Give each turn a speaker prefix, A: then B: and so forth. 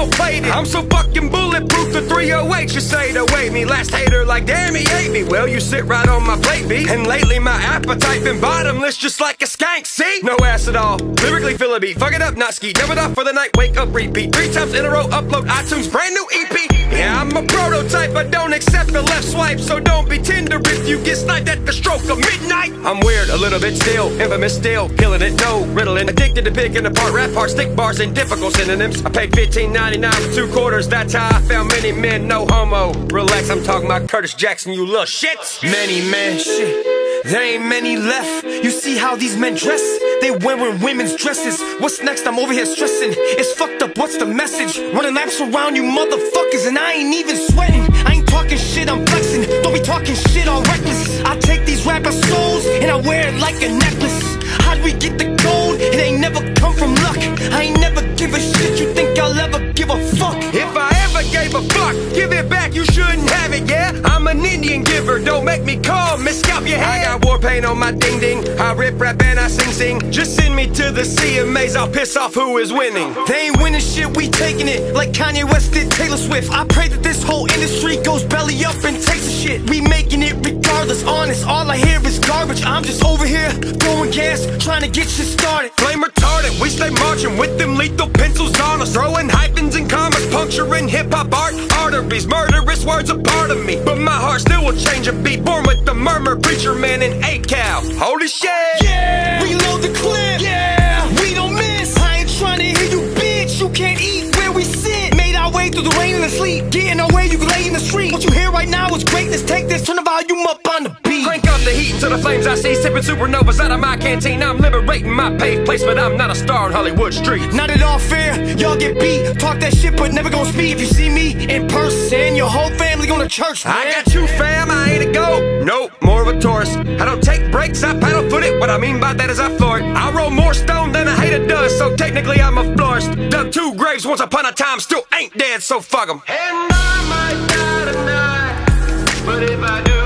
A: gold-plated. I'm so fucking bulletproof, the 308 you say to wait me. Last hater like, damn, he ate me. Well, you sit right on my plate, B. And lately my appetite been bottomless, just like a skank, see? No ass at all, lyrically feel a beat. Fuck it up, not ski, never off for the night. Wake up, repeat, 3 times in a row. Upload iTunes, brand new EP. Yeah, I'm a prototype, but don't accept the left swipe. So don't be tender if you get sniped at the stroke of midnight. I'm weird, a little bit still, infamous still, killing it, no riddling. Addicted to picking apart rap parts, stick bars, and difficult synonyms. I paid $15.99 for 2 quarters, that's how I found many men, no homo. Relax, I'm talking about Curtis Jackson, you little shits. Many men, shit, there ain't many left. You see how these men dress? They wearing women's dresses. What's next? I'm over here stressing. It's fucked up, what's the message? Running laps around you motherfuckers and I ain't even sweating. I ain't talking shit, I'm flexing. Don't be talking shit all reckless. I take these rappers' souls and I wear it like a necklace. How'd we get the gold? It ain't never come from luck. I ain't never give a shit, you think I'll ever give a fuck? If I ever gave a fuck, give it back, you shouldn't have it, yeah? I'm an Indian giver, don't make me call, miss scalp your head. I got war paint on my ding ding, I rip rap and I sing sing. Just send me to the CMAs, I'll piss off who is winning. They ain't winning shit, we taking it, like Kanye West did Taylor Swift. I pray that this whole industry goes belly up and takes a shit. We making it regardless, honest, all I hear is garbage. I'm just over here, throwing gas, trying to get shit started. Flame retarded, we stay marching with them lethal pencils on us. Throwing hyphens and commas, puncturing hip-hop art arteries. Murderous words a part of me, but my heart still will change a beat. Born with the murmur, preacher man and 8 cal. Holy shit! Yeah! Reload the clip! Yeah! We don't miss! I ain't trying to hear you, bitch! You can't eat where we sit! Made our way through the rain and the sleet. Getting our way, you can lay in the street. What you hear right now is greatness. Take this, turn the volume up on the beat. Crank up the heat until the flames I see. Sipping supernovas out of my canteen. I'm liberating my paved place, but I'm not a star on Hollywood streets. Not at all fair, y'all get beat. Talk that shit, but never gonna speak. If you see me in person, your whole family going to church, man. I got you, fam, I ain't a goat. Nope, more of a tourist. I don't take breaks, I paddle foot it. What I mean by that is I floor it. I roll more stone than a hater does, so technically I'm a florist. Dug 2 graves once upon a time, still ain't dead, so fuck 'em. And I might die tonight, but if I do,